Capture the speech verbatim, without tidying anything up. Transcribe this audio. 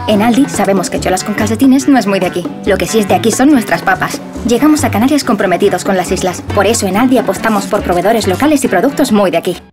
En Aldi sabemos que cholas con calcetines no es muy de aquí. Lo que sí es de aquí son nuestras papas. Llegamos a Canarias comprometidos con las islas. Por eso en Aldi apostamos por proveedores locales y productos muy de aquí.